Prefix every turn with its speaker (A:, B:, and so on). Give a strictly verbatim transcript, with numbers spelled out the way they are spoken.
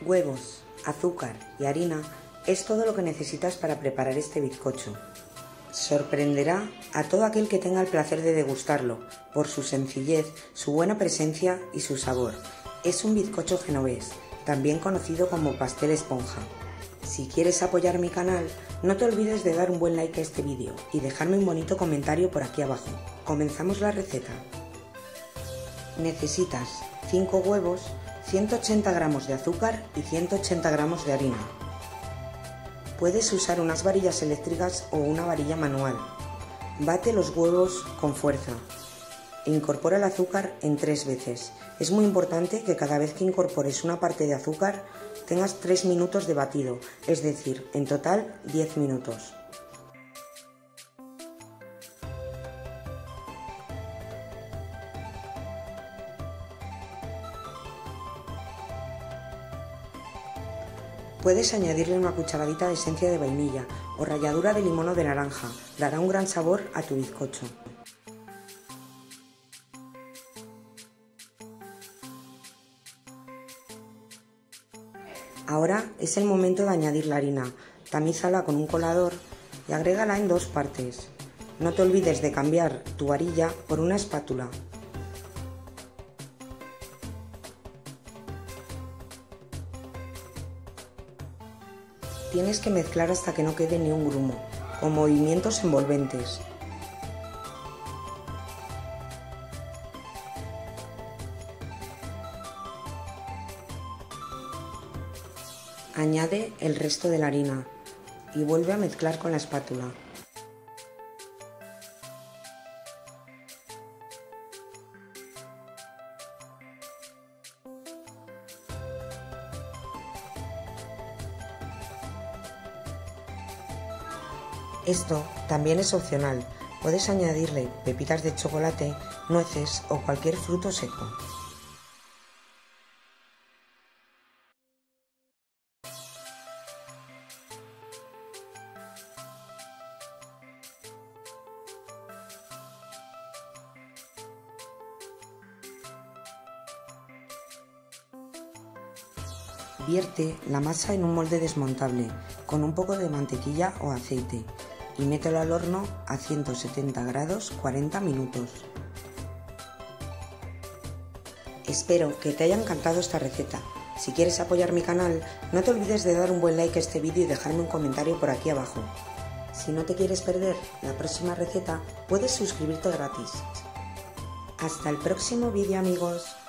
A: Huevos, azúcar y harina es todo lo que necesitas para preparar este bizcocho. Sorprenderá a todo aquel que tenga el placer de degustarlo por su sencillez, su buena presencia y su sabor. Es un bizcocho genovés, también conocido como pastel esponja. Si quieres apoyar mi canal, no te olvides de dar un buen like a este vídeo y dejarme un bonito comentario por aquí abajo. Comenzamos la receta. Necesitas cinco huevos, ciento ochenta gramos de azúcar y ciento ochenta gramos de harina. Puedes usar unas varillas eléctricas o una varilla manual. Bate los huevos con fuerza e incorpora el azúcar en tres veces. Es muy importante que cada vez que incorpores una parte de azúcar tengas tres minutos de batido, es decir, en total diez minutos. Puedes añadirle una cucharadita de esencia de vainilla o ralladura de limón o de naranja, dará un gran sabor a tu bizcocho. Ahora es el momento de añadir la harina, tamízala con un colador y agrégala en dos partes. No te olvides de cambiar tu varilla por una espátula. Tienes que mezclar hasta que no quede ni un grumo, con movimientos envolventes. Añade el resto de la harina y vuelve a mezclar con la espátula. Esto también es opcional, puedes añadirle pepitas de chocolate, nueces o cualquier fruto seco. Vierte la masa en un molde desmontable con un poco de mantequilla o aceite y mételo al horno a ciento setenta grados cuarenta minutos. Espero que te haya encantado esta receta. Si quieres apoyar mi canal, no te olvides de dar un buen like a este vídeo y dejarme un comentario por aquí abajo. Si no te quieres perder la próxima receta, puedes suscribirte gratis. Hasta el próximo vídeo, amigos.